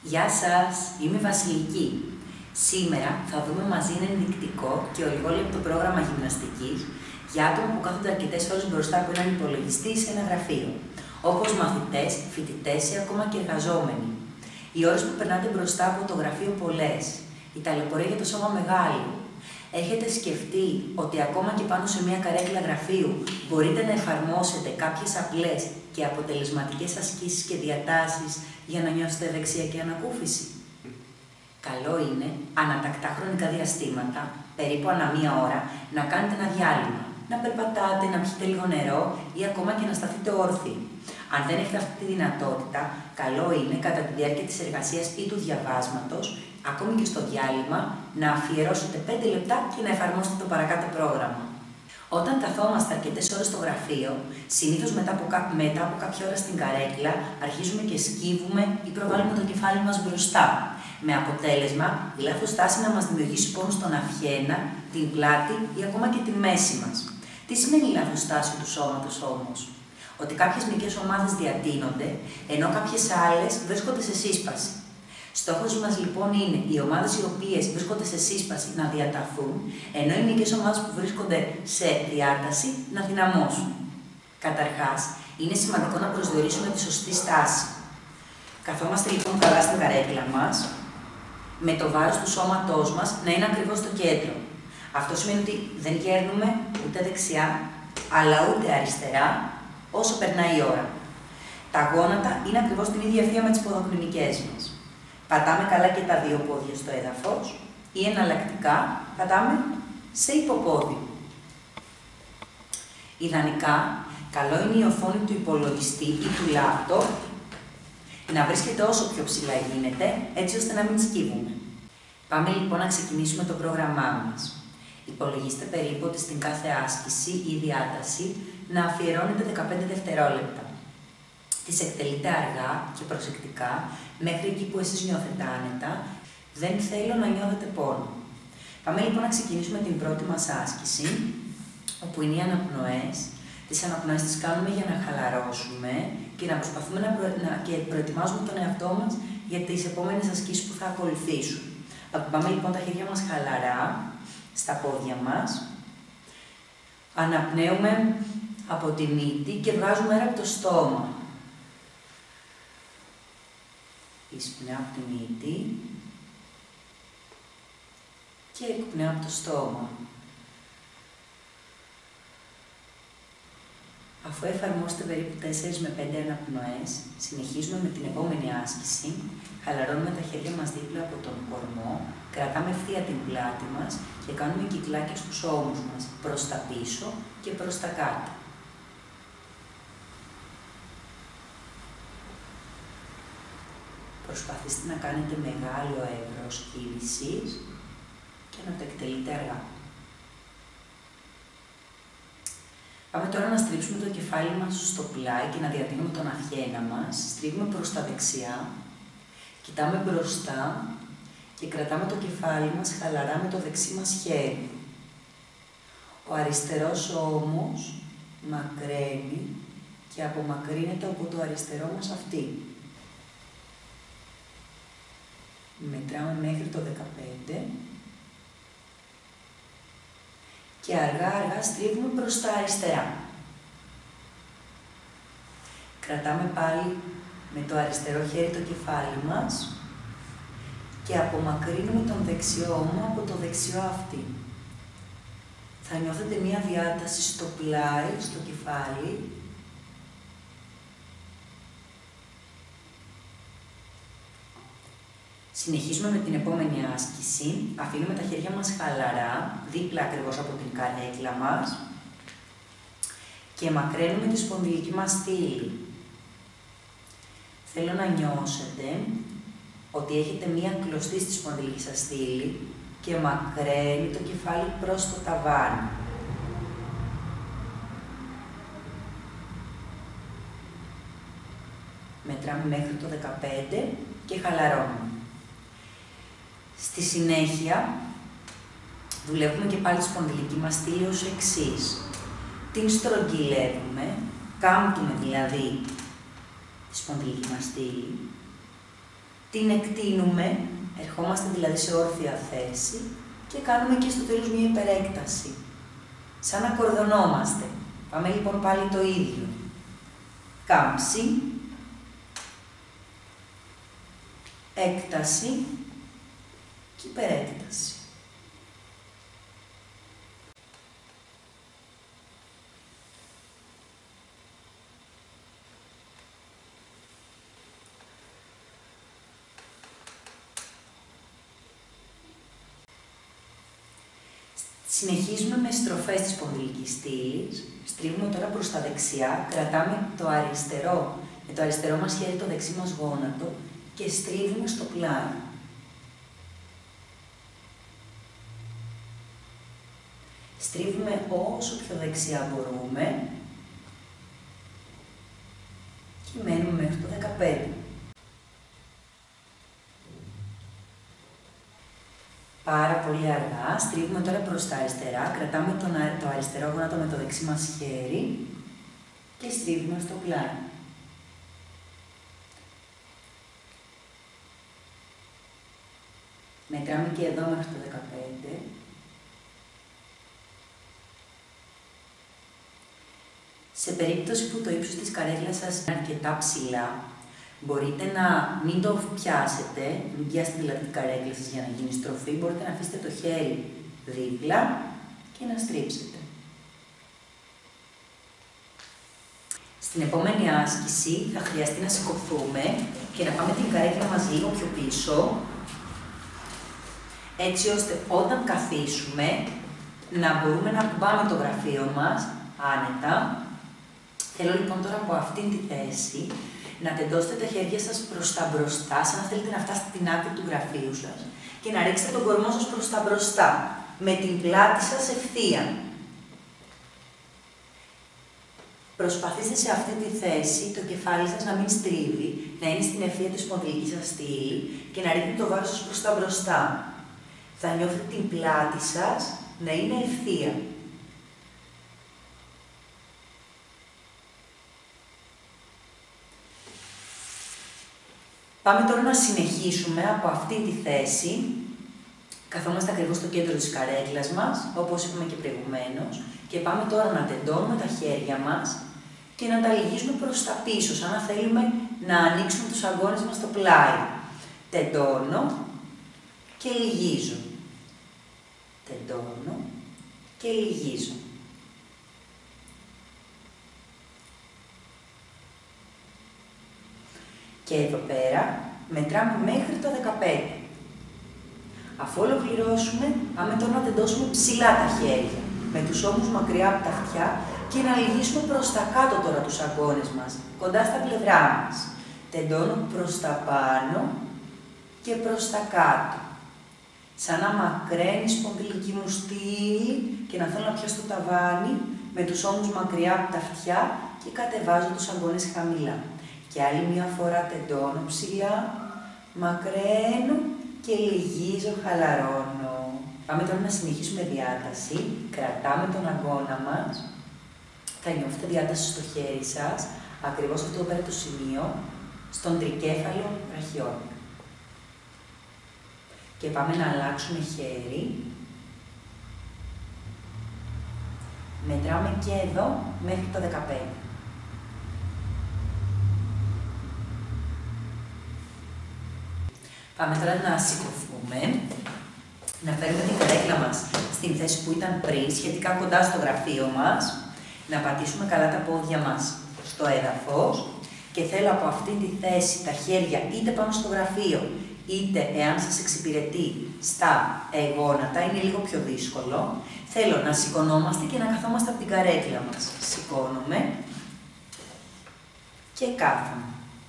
Γεια σας, είμαι η Βασιλική. Σήμερα θα δούμε μαζί ένα ενδεικτικό και ολιγόλεπτο πρόγραμμα γυμναστικής για άτομα που κάθονται αρκετές ώρες μπροστά από έναν υπολογιστή σε ένα γραφείο, όπως μαθητές, φοιτητές ή ακόμα και εργαζόμενοι. Οι ώρες που περνάτε μπροστά από το γραφείο πολλές, η ταλαιπωρία για το σώμα μεγάλη. Έχετε σκεφτεί ότι ακόμα και πάνω σε μια καρέκλα γραφείου μπορείτε να εφαρμόσετε κάποιες απλές και αποτελεσματικές ασκήσεις και διατάσεις για να νιώσετε ευεξία και ανακούφιση? Καλό είναι, ανατακτά χρονικά διαστήματα, περίπου ανά μία ώρα, να κάνετε ένα διάλειμμα. Να περπατάτε, να πιείτε λίγο νερό ή ακόμα και να σταθείτε όρθιοι. Αν δεν έχετε αυτή τη δυνατότητα, καλό είναι κατά τη διάρκεια της εργασίας ή του διαβάσματος, ακόμη και στο διάλειμμα, να αφιερώσετε 5 λεπτά και να εφαρμόσετε το παρακάτω πρόγραμμα. Όταν καθόμαστε αρκετές ώρες στο γραφείο, συνήθως μετά από κάποια ώρα στην καρέκλα, αρχίζουμε και σκύβουμε ή προβάλλουμε το κεφάλι μας μπροστά. Με αποτέλεσμα, η λάθος στάση να μας δημιουργήσει πόνο στον αυχένα, την πλάτη ή ακόμα και τη μέση μας. Τι σημαίνει η λάθος στάση του σώματος όμως? Ότι κάποιες μυϊκές ομάδες διατείνονται, ενώ κάποιες άλλες βρίσκονται σε σύσπαση. Στόχος μας λοιπόν είναι οι ομάδες οι οποίες βρίσκονται σε σύσπαση να διαταθούν, ενώ οι μυϊκές ομάδες που βρίσκονται σε διάταση να δυναμώσουν. Καταρχάς, είναι σημαντικό να προσδιορίσουμε τη σωστή στάση. Καθόμαστε λοιπόν καλά στην καρέκλα μας, με το βάρος του σώματός μας να είναι ακριβώς στο κέντρο. Αυτό σημαίνει ότι δεν γέρνουμε ούτε δεξιά, αλλά ούτε αριστερά, όσο περνάει η ώρα. Τα γόνατα είναι ακριβώς την ίδια ευθεία με τις ποδοκνημικές μας. Πατάμε καλά και τα δύο πόδια στο έδαφος ή εναλλακτικά πατάμε σε υποπόδι. Ιδανικά, καλό είναι η οθόνη του υπολογιστή ή του λάπτοπ να βρίσκεται όσο πιο ψηλά γίνεται, έτσι ώστε να μην σκύβουμε. Πάμε λοιπόν να ξεκινήσουμε το πρόγραμμά μας. Υπολογίστε περίπου ότι στην κάθε άσκηση ή διάταση να αφιερώνετε 15 δευτερόλεπτα. Τις εκτελείτε αργά και προσεκτικά, μέχρι εκεί που εσείς νιώθετε άνετα, δεν θέλω να νιώθετε πόνο. Πάμε λοιπόν να ξεκινήσουμε την πρώτη μας άσκηση, όπου είναι οι αναπνοές. Τις αναπνοές τις κάνουμε για να χαλαρώσουμε και να προσπαθούμε και προετοιμάζουμε τον εαυτό μας για τις επόμενες ασκήσεις που θα ακολουθήσουν. Πάμε λοιπόν τα χέρια μας χαλαρά στα πόδια μας. Αναπνέουμε από τη μύτη και βγάζουμε αέρα από το στόμα. Εισπνέω από τη μύτη και εκπνέω από το στόμα. Αφού εφαρμόσετε περίπου 4 με 5 αναπνοές, συνεχίζουμε με την επόμενη άσκηση. Χαλαρώνουμε τα χέρια μας δίπλα από τον κορμό, κρατάμε ευθεία την πλάτη μας και κάνουμε κυκλάκια στους ώμους μας, προς τα πίσω και προς τα κάτω. Προσπαθήστε να κάνετε μεγάλο εύρος κύλησης και να το εκτελείτε αργά. Πάμε τώρα να στρίψουμε το κεφάλι μας στο πλάι και να διατείνουμε τον αυχένα μας. Στρίβουμε προς τα δεξιά, κοιτάμε μπροστά και κρατάμε το κεφάλι μας χαλαρά με το δεξί μας χέρι. Ο αριστερός ώμος μακραίνει και απομακρύνεται από το αριστερό μας αυτί. Μετράμε μέχρι το 15 και αργά στρίβουμε προς τα αριστερά. Κρατάμε πάλι με το αριστερό χέρι το κεφάλι μας και απομακρύνουμε τον δεξιό ώμο από το δεξιό αυτί. Θα νιώθετε μία διάταση στο πλάι, στο κεφάλι. Συνεχίζουμε με την επόμενη άσκηση. Αφήνουμε τα χέρια μας χαλαρά, δίπλα ακριβώς από την καρέκλα μας και μακραίνουμε τη σπονδυλική μας στήλη. Θέλω να νιώσετε ότι έχετε μία κλωστή στη σπονδυλική σας στήλη και μακραίνει το κεφάλι προς το ταβάνι. Μετράμε μέχρι το 15 και χαλαρώνουμε. Στη συνέχεια, δουλεύουμε και πάλι τη σπονδυλική μας στήλη ως εξής. Την στρογγυλεύουμε, κάμπτουμε δηλαδή τη σπονδυλική μας στήλη, Την εκτείνουμε, ερχόμαστε δηλαδή σε όρθια θέση και κάνουμε και στο τέλος μια υπερέκταση. Σαν να κορδωνόμαστε. Πάμε λοιπόν πάλι το ίδιο. Κάμψη, έκταση και υπερέκταση. Συνεχίζουμε με στροφές της σπονδυλικής στήλης. Στρίβουμε τώρα προς τα δεξιά, κρατάμε με το αριστερό μας χέρι το δεξί μας γόνατο και στρίβουμε στο πλάι. Στρίβουμε όσο πιο δεξιά μπορούμε και μένουμε μέχρι το 15. Πάρα πολύ αργά, στρίβουμε τώρα προς τα αριστερά, κρατάμε το αριστερό γόνατο με το δεξί μας χέρι και στρίβουμε στο πλάι. Μετράμε και εδώ μέχρι το 15. Σε περίπτωση που το ύψος της καρέκλας σας είναι αρκετά ψηλά, μπορείτε να μην το πιάσετε, μην πιάσετε δηλαδή την καρέκλα σας για να γίνει στροφή, μπορείτε να αφήσετε το χέρι δίπλα και να στρίψετε. Στην επόμενη άσκηση θα χρειαστεί να σηκωθούμε και να πάμε την καρέκλα μας λίγο πιο πίσω, έτσι ώστε όταν καθίσουμε να μπορούμε να κουμπάμε το γραφείο μας άνετα. Θέλω λοιπόν τώρα από αυτήν τη θέση να τεντώσετε τα χέρια σας προς τα μπροστά, σαν να θέλετε να φτάσετε την άκρη του γραφείου σας και να ρίξετε τον κορμό σας προς τα μπροστά, με την πλάτη σας ευθεία. Προσπαθήστε σε αυτή τη θέση το κεφάλι σας να μην στρίβει, να είναι στην ευθεία της σπονδυλικής σας στήλη και να ρίχνει το βάρος σας προς τα μπροστά. Θα νιώθετε την πλάτη σας να είναι ευθεία. Πάμε τώρα να συνεχίσουμε από αυτή τη θέση. Καθόμαστε ακριβώς στο κέντρο της καρέκλας μας, όπως είπαμε και προηγουμένως, και πάμε τώρα να τεντώνουμε τα χέρια μας και να τα λυγίζουμε προς τα πίσω, σαν να θέλουμε να ανοίξουμε τους αγκώνες μας στο πλάι. Τεντώνω και λυγίζω. Τεντώνω και λυγίζω. Και εδώ πέρα μετράμε μέχρι το 15. Αφού ολοκληρώσουμε, πάμε τώρα να τεντώσουμε ψηλά τα χέρια, με τους ώμους μακριά από τα αυτιά και να λυγίσουμε προς τα κάτω τώρα τους αγκώνες μας, κοντά στα πλευρά μας. Τεντώνω προς τα πάνω και προς τα κάτω. Σαν να μακραίνει η σπονδυλική μου στήλη και να θέλω να πιάσω το ταβάνι, με τους ώμους μακριά από τα αυτιά και κατεβάζω τους αγκώνες χαμηλά. Και άλλη μια φορά τεντώνω ψηλά, μακραίνω και λυγίζω, χαλαρώνω. Πάμε τώρα να συνεχίσουμε διάταση. Κρατάμε τον αγκώνα μας. Θα νιώθετε διάταση στο χέρι σας, ακριβώς αυτό εδώ πέρα το σημείο, στον τρικέφαλο βραχιώνα. Και πάμε να αλλάξουμε χέρι. Μετράμε και εδώ μέχρι το 15. Πάμε τώρα να σηκωθούμε, να φέρουμε την καρέκλα μας στην θέση που ήταν πριν, σχετικά κοντά στο γραφείο μας, να πατήσουμε καλά τα πόδια μας στο έδαφος και θέλω από αυτή τη θέση τα χέρια είτε πάνω στο γραφείο, είτε εάν σας εξυπηρετεί στα γόνατα, είναι λίγο πιο δύσκολο, θέλω να σηκωνόμαστε και να καθόμαστε από την καρέκλα μας. Σηκώνομαι και κάθομαι.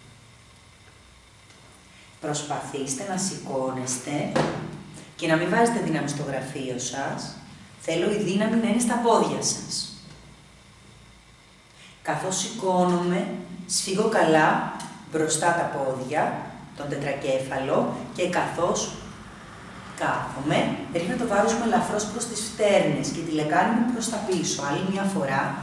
Προσπαθήστε να σηκώνεστε και να μην βάζετε δύναμη στο γραφείο σας. Θέλω η δύναμη να είναι στα πόδια σας. Καθώς σηκώνομαι, σφίγγω καλά μπροστά τα πόδια, τον τετρακέφαλο και καθώς κάθομαι, ρίχνω το βάρος μου ελαφρώς προς τις φτέρνες και τη λεκάνη μου προς τα πίσω. Άλλη μια φορά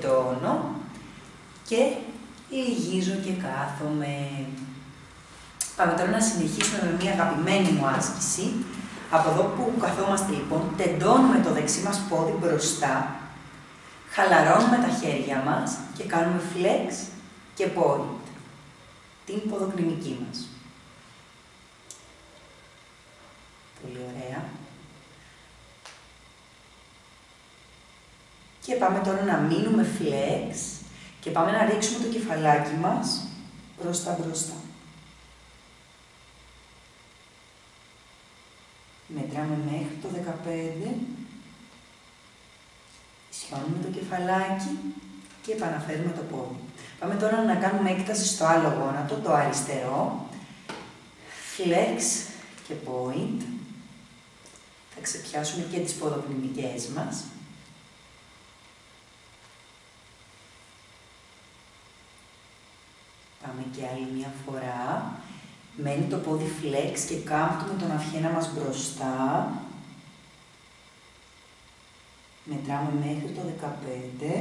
τεντώνω και λυγίζω και κάθομαι. Πάμε τώρα να συνεχίσουμε με μια αγαπημένη μου άσκηση. Από εδώ που καθόμαστε λοιπόν, τεντώνουμε το δεξί μας πόδι μπροστά, χαλαρώνουμε τα χέρια μας και κάνουμε flex και point, την ποδοκνημική μας. Πολύ ωραία. Και πάμε τώρα να μείνουμε flex και πάμε να ρίξουμε το κεφαλάκι μας μπροστά. Μετράμε μέχρι το 15, ισιώνουμε το κεφαλάκι και επαναφέρουμε το πόδι. Πάμε τώρα να κάνουμε έκταση στο άλλο γόνατο, το αριστερό, flex και point. Θα ξεπιάσουμε και τις ποδοκνημικές μας. Πάμε και άλλη μια φορά. Μένει το πόδι flex και κάμπτουμε τον αυχένα μας μπροστά. Μετράμε μέχρι το 15.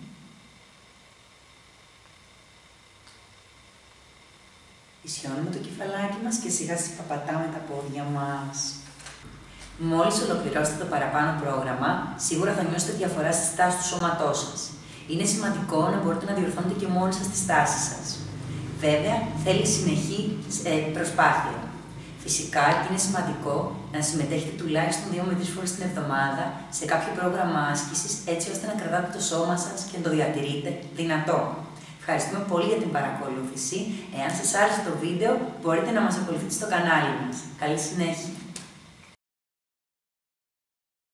Ισιώνουμε το κεφαλάκι μας και σιγά σιγά πατάμε τα πόδια μας. Μόλις ολοκληρώσετε το παραπάνω πρόγραμμα, σίγουρα θα νιώσετε διαφορά στη στάση του σώματός σας. Είναι σημαντικό να μπορείτε να διορθώνετε και μόνοι σας τη στάση σας. Βέβαια, θέλει συνεχή προσπάθεια. Φυσικά και είναι σημαντικό να συμμετέχετε τουλάχιστον 2 με 3 φορές την εβδομάδα σε κάποιο πρόγραμμα άσκησης, έτσι ώστε να κρατάτε το σώμα σας και να το διατηρείτε δυνατό. Ευχαριστούμε πολύ για την παρακολούθηση. Εάν σας άρεσε το βίντεο, μπορείτε να μας ακολουθείτε στο κανάλι μας. Καλή συνέχεια!